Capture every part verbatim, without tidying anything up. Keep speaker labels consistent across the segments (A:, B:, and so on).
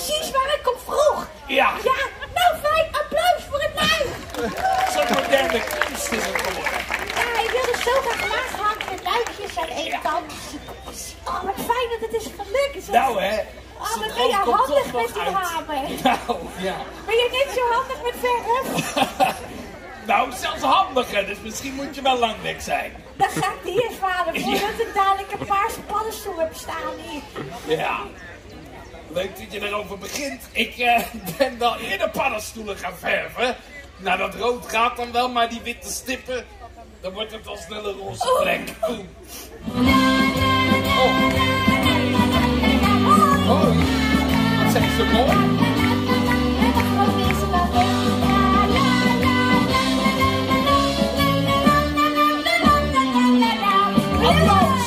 A: precies waar ik op vroeg.
B: Ja.
A: Ja, nou fijn, applaus voor het luik.
B: Zo'n moderne kunst is het geworden.
A: Ja, ik wilde zo graag nagehangen met luikjes aan één kant. Oh, wat fijn dat het is gelukt. Zeg.
B: Nou hè.
A: Oh, wat ben je handig met die hamer.
B: Nou, ja.
A: Ben je net zo handig met verf?
B: Nou, zelfs handiger, dus misschien moet je wel langnek zijn.
A: Dan ga ik hier vader, voordat ik dadelijk een paarse paddenstoel heb staan hier.
B: Ja. Leuk dat je erover begint. Ik uh, ben wel eerder paddenstoelen gaan verven. Nou, dat rood gaat dan wel, maar die witte stippen, dan wordt het al snel een roze plek. Oh. Oh. Oh. Wat zeg je zo mooi? Applaus!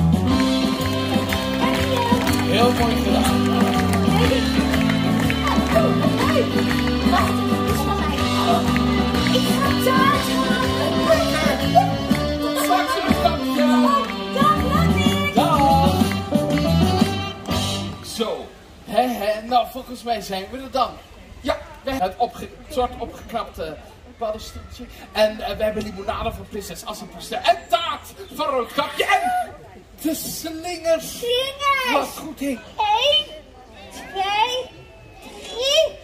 B: Heel mooi gedaan.
A: Wacht, het is van mij. Ik ga taart halen.
B: Straks een stapje.
A: Dag, Lappie.
B: Dag. Zo. Hè, hè. Nou, volgens mij zijn we er dan. Ja, we hebben het opge soort opgeknapte paddenstoeltje. En uh, we hebben limonade van prinses Assepoester. En taart van Roodkapje. En de slingers.
A: Slingers.
B: Wat goed, hé.
A: Eén, twee, drie.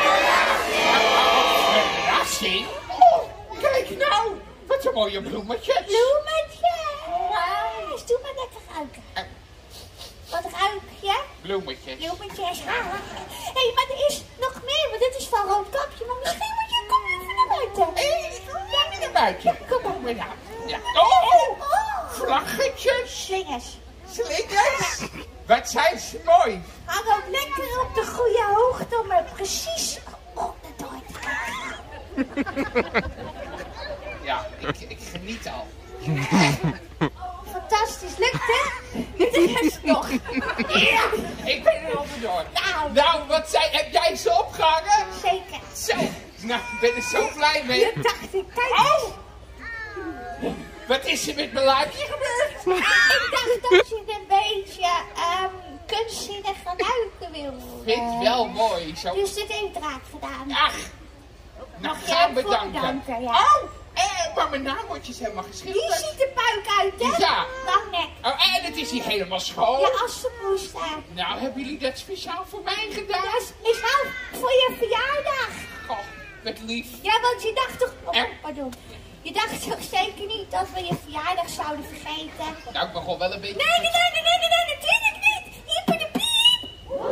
B: Verrassing? Oh, kijk nou. Wat een mooie bloemetjes.
A: Bloemetje. Nou, dus doe maar lekker ruiken. Wat ruik je?
B: Bloemetjes.
A: Bloemetjes. Hé, hey, maar er is nog meer, want dit is van Roodkapje. Maar misschien moet je, kom even naar buiten.
B: Hé, ik kom jij naar buiten.
A: Ja, kom maar.
B: Ja. Ja. Oh,
A: Oh,
B: vlaggetjes.
A: slingers.
B: Slingers. Wat zijn ze mooi.
A: Hang ook lekker op de goede hoogte om er precies onderdoor te gaan.
B: Ja, ik, ik geniet al.
A: Fantastisch, lukt hè? Dit is nog.
B: Ja, ik ben er onderdoor.
A: Nou,
B: Nou, wat zei, heb jij ze opgehangen?
A: zeker.
B: Zo, nou, ik ben er zo blij mee.
A: Je dacht ik, kijk
B: Oh!
A: eens.
B: Wat is er met mijn luikje gebeurd?
A: Ik dacht dat je een beetje um, kunstzinnige luiken wilde.
B: Vind je wel mooi, zo.
A: Dus dit heeft Draak gedaan.
B: Ach, nou
A: Mag je
B: gaan
A: hem voor
B: bedanken.
A: bedanken, ja.
B: Oh, eh, maar mijn naambordjes helemaal
A: Die
B: geschilderd.
A: ziet er puik uit, hè?
B: Ja.
A: Lang nek.
B: Oh, en het is hier helemaal schoon.
A: Ja, assenpoester.
B: Nou, hebben jullie dat speciaal voor mij gedaan?
A: Dat is, is nou voor je verjaardag.
B: Oh, wat lief.
A: Ja, want je dacht toch... Oh,
B: Eh?
A: pardon. Je dacht toch zeker niet dat we je verjaardag zouden vergeten?
B: Nou, ik begon wel een beetje...
A: Nee, nee, nee, nee, nee, nee, nee, natuurlijk niet. Hier de piep.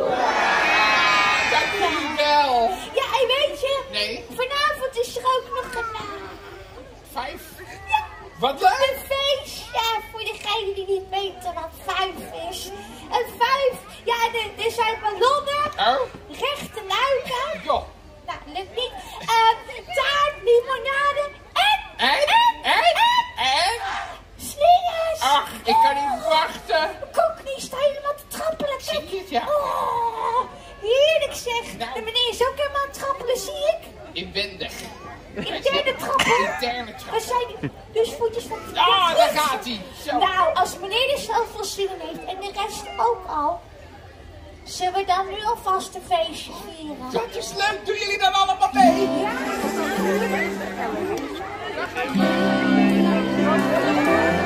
B: Dank jullie wel.
A: Ja, en weet je...
B: Nee.
A: Vanavond is er ook nog een... Uh,
B: Vijf.
A: ja,
B: Wat leuk.
A: een feestje voor degenen die niet weten wat vijf is. Een vijf. Ja, er, er zijn ballonnen.
B: Oh,
A: Rechte luiken.
B: joh.
A: Nou, lukt niet. Uh, taart, limonade en...
B: En?
A: En?
B: En? En?
A: Slingers.
B: Ach, ik kan niet wachten.
A: Cockney sta helemaal te trappelen.
B: Zie je het, ja?
A: Oh, heerlijk zeg.
B: Nou.
A: De meneer is ook helemaal aan het trappelen, zie ik.
B: Inwendig.
A: Interne trappelen.
B: Interne
A: Wat
B: trap.
A: zijn die? Dus voetjes van...
B: Ah, daar gaat hij. Zo.
A: Nou, als meneer er zelf veel zin in heeft en de rest ook al, zullen we dan nu alvast een feestje vieren?
B: Dat is leuk. Doen jullie dan allemaal mee?
A: Ja.